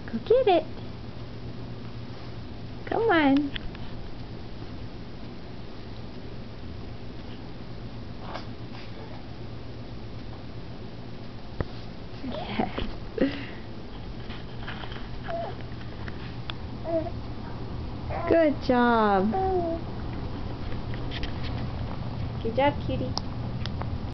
Go get it. Come on. Yes. Good job. Good job, cutie.